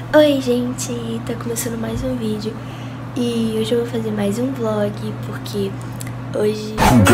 Oi gente, tá começando mais um vídeo e hoje eu vou fazer mais um vlog porque hoje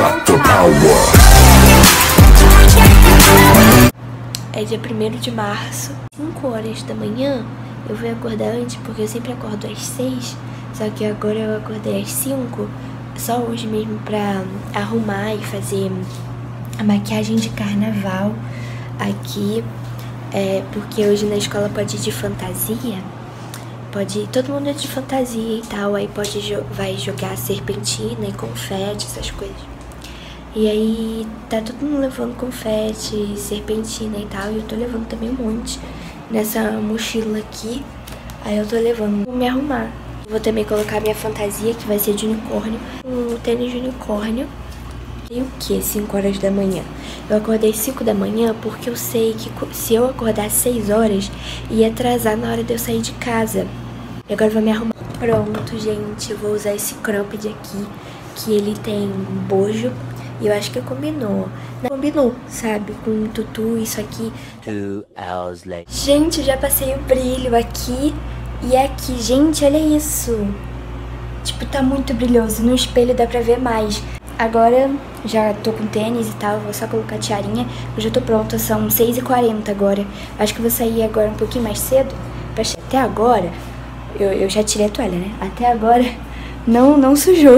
é dia 1º de março, 5 horas da manhã. Eu vou acordar antes porque eu sempre acordo às 6, só que agora eu acordei às 5, só hoje mesmo pra arrumar e fazer a maquiagem de carnaval aqui. Porque hoje na escola pode ir de fantasia, todo mundo é de fantasia e tal, aí vai jogar serpentina e confete, essas coisas. E aí tá todo mundo levando confete, serpentina e tal, e eu tô levando também um monte nessa mochila aqui, aí eu tô levando. Vou me arrumar. Vou também colocar minha fantasia, que vai ser de unicórnio, um tênis de unicórnio. E o que? 5 horas da manhã. Eu acordei 5 da manhã porque eu sei que se eu acordar 6 horas, ia atrasar na hora de eu sair de casa. E agora eu vou me arrumar. Pronto, gente. Eu vou usar esse cropped aqui, que ele tem bojo. E eu acho que combinou. Não combinou, sabe? Com tutu, isso aqui. 2 hours later. Gente, eu já passei o brilho aqui e aqui. Gente, olha isso. Tipo, tá muito brilhoso. No espelho dá pra ver mais. Agora já tô com tênis e tal, vou só colocar a tiarinha. Eu já tô pronta, são 6h40 agora. Acho que eu vou sair agora um pouquinho mais cedo. Até agora, eu já tirei a toalha, né? Até agora não sujou.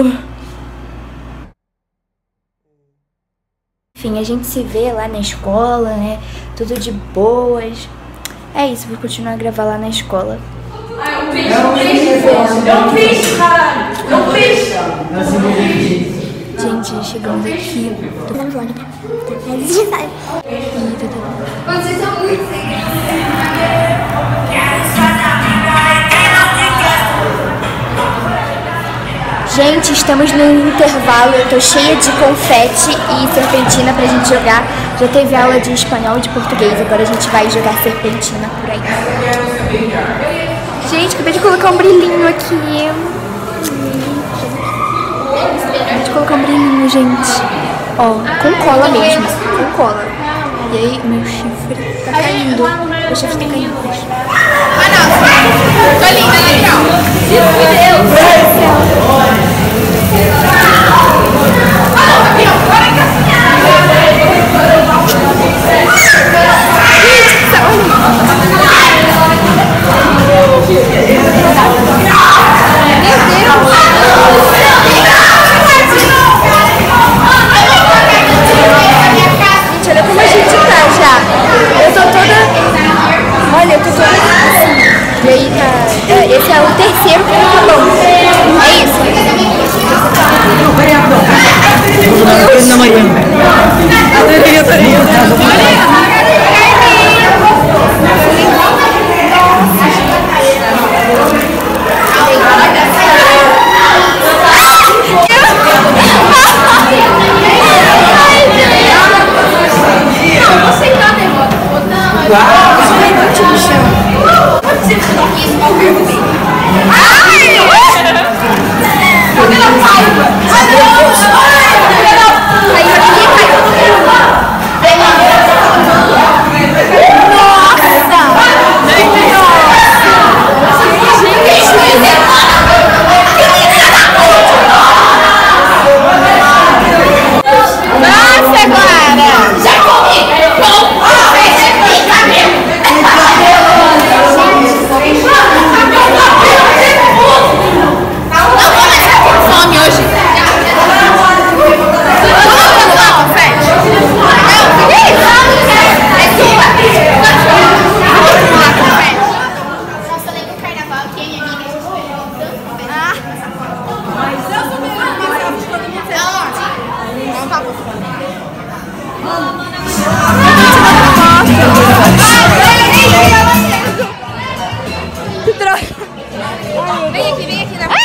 Enfim, a gente se vê lá na escola, né? Tudo de boas. É isso, vou continuar a gravar lá na escola. Não fiz. Gente, chegando aqui. Tô fazendo vlog, tá? Mas a gente sabe. Vocês são muito Gente, estamos no intervalo. Eu tô cheia de confete e serpentina pra gente jogar. Já teve aula de espanhol e de português. Agora a gente vai jogar serpentina por aí. Gente, acabei de colocar um brilhinho aqui. Vou colocar um brilhinho, gente. Ó, com cola mesmo. Com cola. E aí, meu chifre tá caindo. Meu chifre tá caindo. Ah, não. Tô linda, legal. Meu Deus. Esse é o terceiro carnaval. É isso. Vem aqui, né?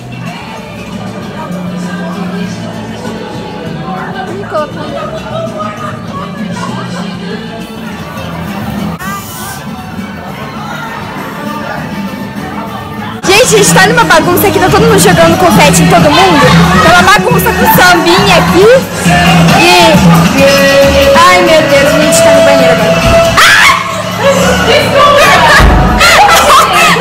Gente, a gente tá numa bagunça aqui, tá todo mundo jogando confete em todo mundo. Tá uma bagunça com sambinha aqui. Ai, meu Deus, a gente tá no banheiro agora. Ah!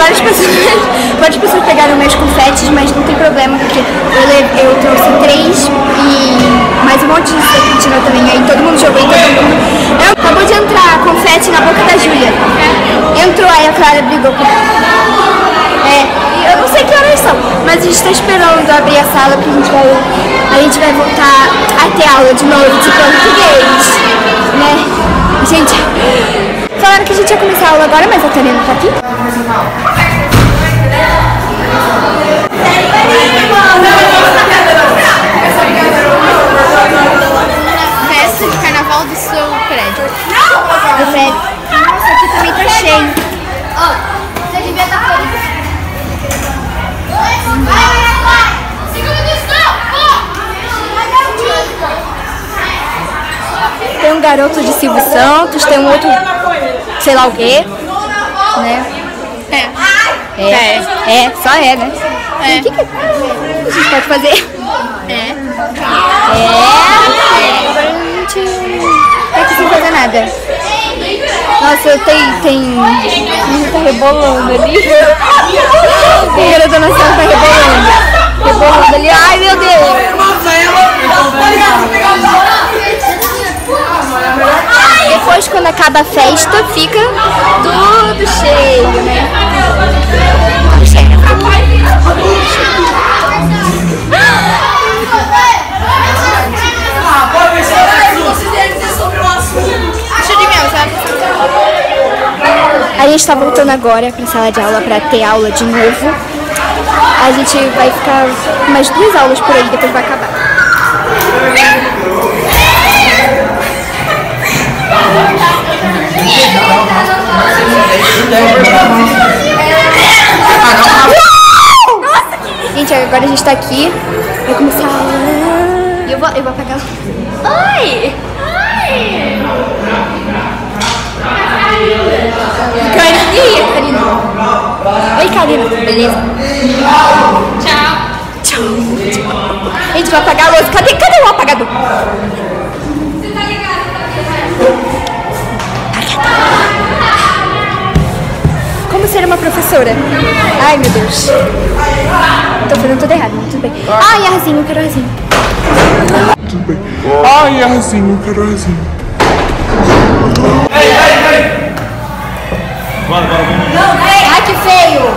várias pessoas pegaram meus confetes, mas não tem problema, porque eu trouxe 3 e mais um monte de serpentina também. Aí todo mundo jogou e todo mundo... Acabou de entrar confete na boca da Júlia. Entrou, aí a Clara brigou com ela. Eu não sei que horas são, mas a gente está esperando abrir a sala, porque a gente vai voltar a ter aula de novo de português, né? Gente, falaram que a gente ia começar a aula agora, mas a Tânia não tá aqui. Festa de carnaval do seu prédio. Do prédio. Nossa, aqui também tá cheio. Você devia estar feliz. Tem um garoto de Silvio Santos, tem um outro, sei lá o quê, né? Só né? O que a gente pode fazer? Não é que sem fazer nada. Nossa, tem tá rebolando ali. Tem garota na sala tá rebolando ali. Ai, meu Deus! Depois, quando acaba a festa, fica tudo cheio, né? A gente tá voltando agora pra sala de aula pra ter aula de novo. A gente vai ficar umas 2 aulas por aí, depois vai acabar. Gente, agora a gente tá aqui. Vai começar a aula. Eu vou apagar. Oi! Karina. Oi, Karina. Beleza? Tchau. A gente vai apagar a luz. Cadê o apagador? Como ser uma professora? Ai, meu Deus. Tô fazendo tudo errado, mas tudo bem. Ai, arzinho, eu quero arzinho. Tudo bem. Ai, arzinho, eu quero arzinho. Ai, que feio.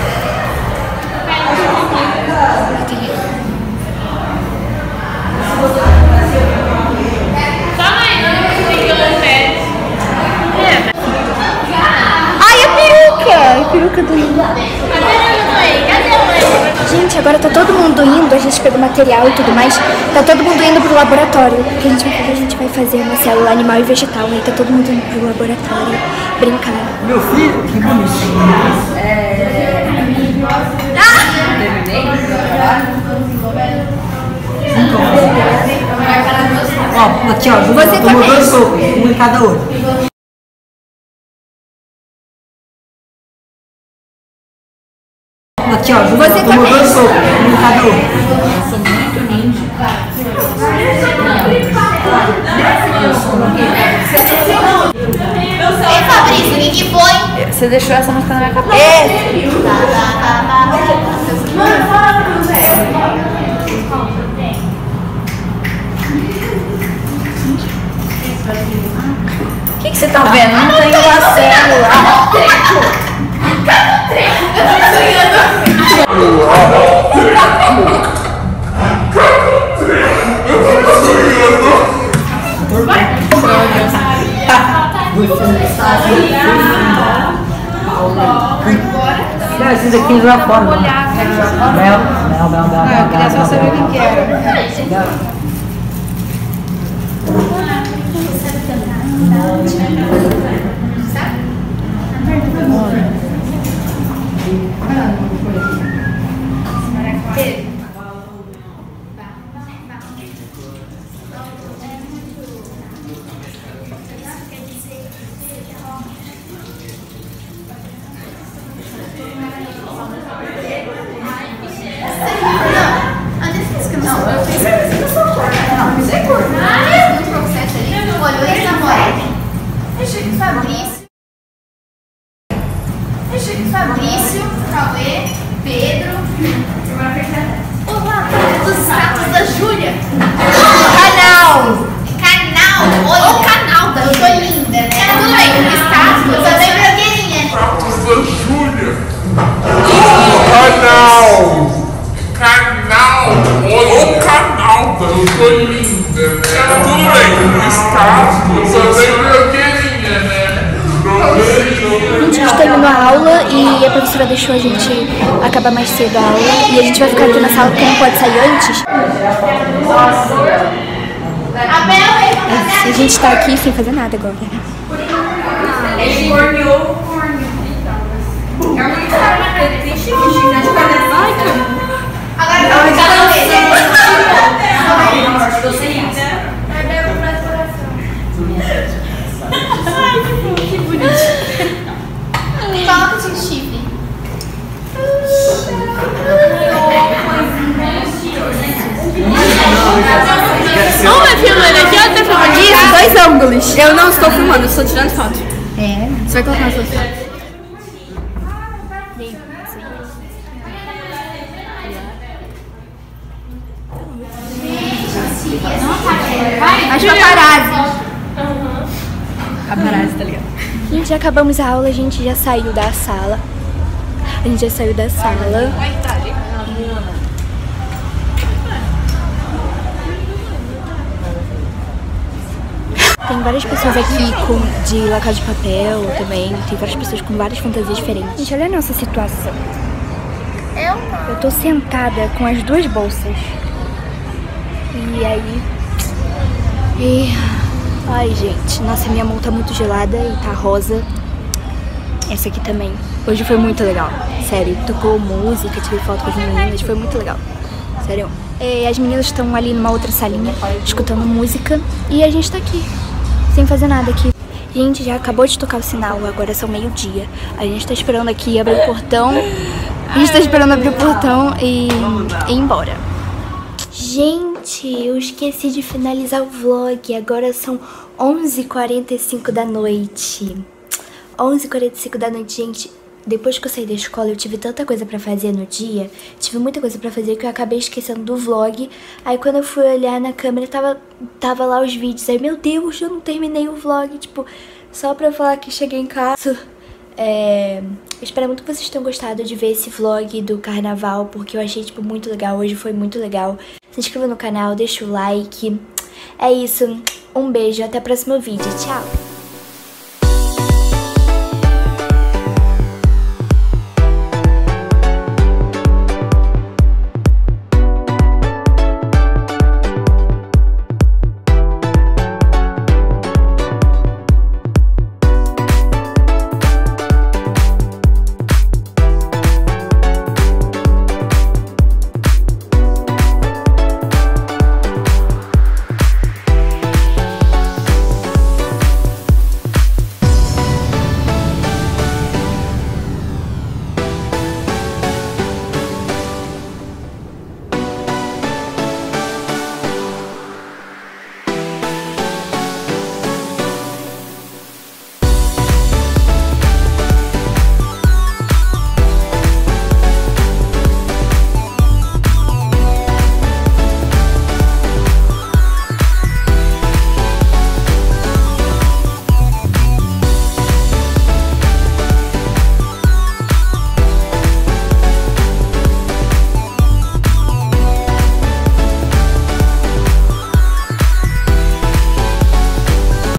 A peruca do Lula. Gente, agora tá todo mundo indo, a gente pegou material e tudo mais. Tá todo mundo indo pro laboratório. O que a gente vai fazer? A gente vai fazer uma célula animal e vegetal. Aí tá todo mundo indo pro laboratório brincar. Meu filho, que bonitinho. Ó, aqui ó, você tomou 2 socos, um em cada olho. Aqui ó, você tomou 2 socos, um em cada olho. Sou muito ninja. Ei, Fabrício, quem que foi? Você deixou essa música na minha cabeça? O que você tá vendo? Não tem uma célula. Não, esses aqui já foram. Não. Eu queria só saber o que era. Fabrício, Cauê, Pedro. Olá, dos status da Júlia. Canal. Oi, o canal da Júlia. Eu tô linda, né? Tudo bem, status. Eu também blogueirinha. Status da Júlia. Canal. Olha o canal da Júlia. Tudo bem, status. Eu também blogueirinha, né? A gente terminou a aula e a professora deixou a gente acabar mais cedo a aula. E a gente vai ficar aqui na sala porque não pode sair antes. A gente tá aqui sem fazer nada agora. Ele corneou o corno. É muito triste que o ginásio parece. Ai, cara. Agora eu sei isso. Que bonito. Fala que tinha chifre. Uma filmando aqui, outra filmando Isso, 2 ângulos. Eu não estou filmando, eu estou tirando foto. É. Você vai colocar nas suas fotos. Acho paparazzi. Paparazzi, tá ligado? Gente, já acabamos a aula, a gente já saiu da sala. Tem várias pessoas aqui de La Casa de Papel também. Tem várias pessoas com várias fantasias diferentes. Gente, olha a nossa situação. Eu tô sentada com as 2 bolsas. E aí... Ai, gente. Nossa, minha mão tá muito gelada e tá rosa. Essa aqui também. Hoje foi muito legal. Sério, tocou música, tirei foto com as meninas. Foi muito legal. Sério. As meninas estão ali numa outra salinha, escutando música. E a gente tá aqui, sem fazer nada aqui. Gente, já acabou de tocar o sinal, agora são meio-dia. A gente tá esperando aqui abrir o portão. A gente tá esperando abrir o portão e ir embora. Gente, eu esqueci de finalizar o vlog. Agora são 11h45 da noite. 11h45 da noite, gente. Depois que eu saí da escola, eu tive tanta coisa pra fazer no dia. Tive muita coisa pra fazer que eu acabei esquecendo do vlog. Aí quando eu fui olhar na câmera, tava lá os vídeos. Aí, meu Deus, eu não terminei o vlog. Tipo, só pra falar que cheguei em casa. Espero muito que vocês tenham gostado de ver esse vlog do carnaval, porque eu achei, tipo, muito legal. Hoje foi muito legal. Se inscreva no canal, deixa o like. É isso. Um beijo, até o próximo vídeo. Tchau!